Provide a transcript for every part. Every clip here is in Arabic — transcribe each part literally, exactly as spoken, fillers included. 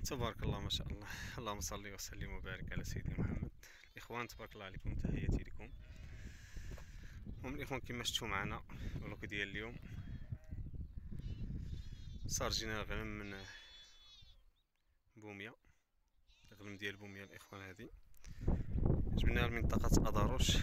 تبارك الله ما شاء الله. اللهم صل وسلم وبارك على سيدنا محمد. الاخوان تبارك الله عليكم، تحياتي لكم. هم الاخوان كما شفتوا معنا الفلوق ديال اليوم صار جينا الغنم من بوميه، الغنم ديال بوميه الاخوان. هذه جبنا منطقه اداروش.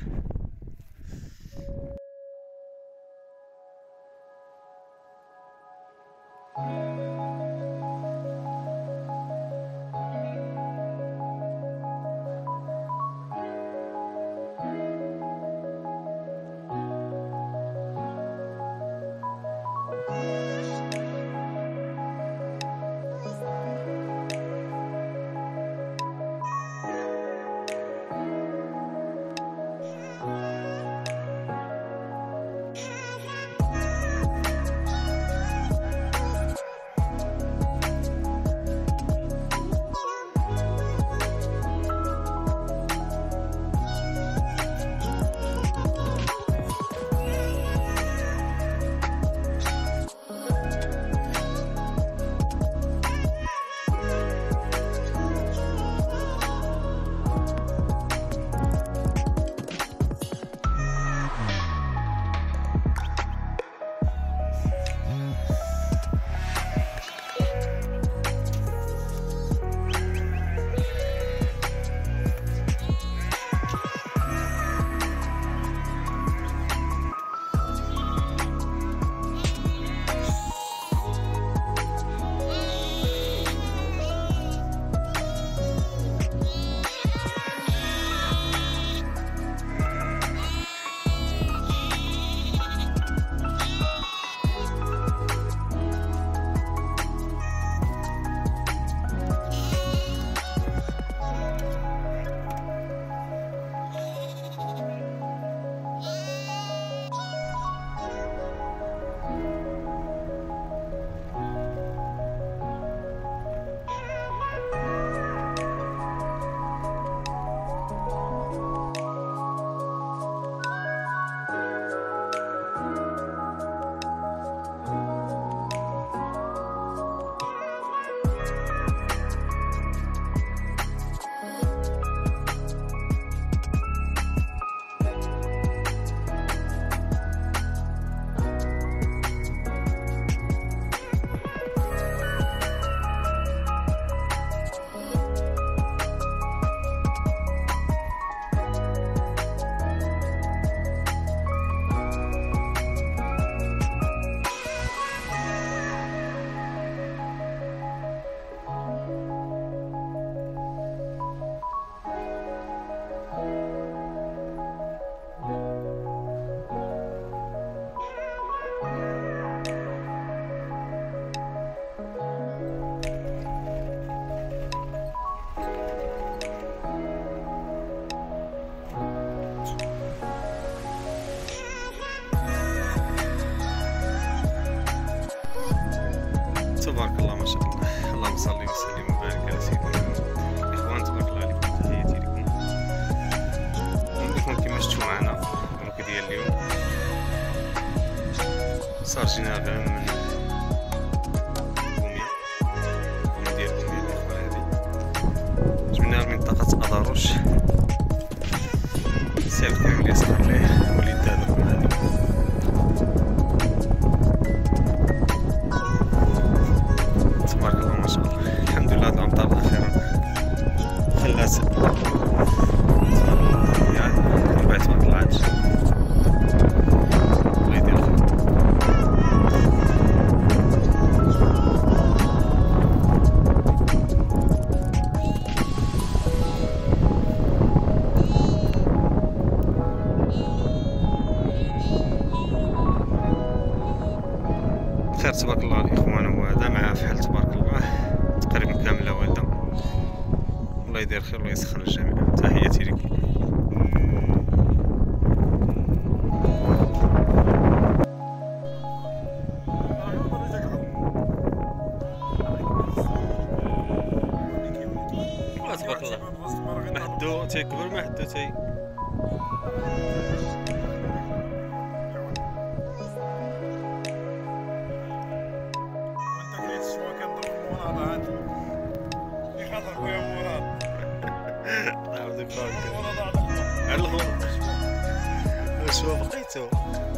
تبارك الله ما شاء الله. اللهم صل وسلم وبارك على سيدنا محمد. الاخوان تبارك الله عليكم، تحياتي لكم. هم الاخوان كما شفتوا معنا الفلوق ديال اليوم صار جينا الغنم من بوميه، الغنم ديال بوميه الاخوان. هذه جبنا منطقه اداروش. سير كامل يسر عليه وليد هذا الغنم. تبارك الله ما شاء الله. الحمد لله هاد الامطار الاخيره خلات يعني الربيع تبارك الله عاد الله يدير الخير. خير تبارك الله الاخوان. وهذا مع فحل تبارك الله تقريبا كامله والده. الله يدير خير ويسخر الجميع. تحياتي لكم. تبارك الله ما حدو تيكبر ما حدو تي كضربوا يا مراد. الله يعاودك فرانك. على الغرب. واش هو بقيتو؟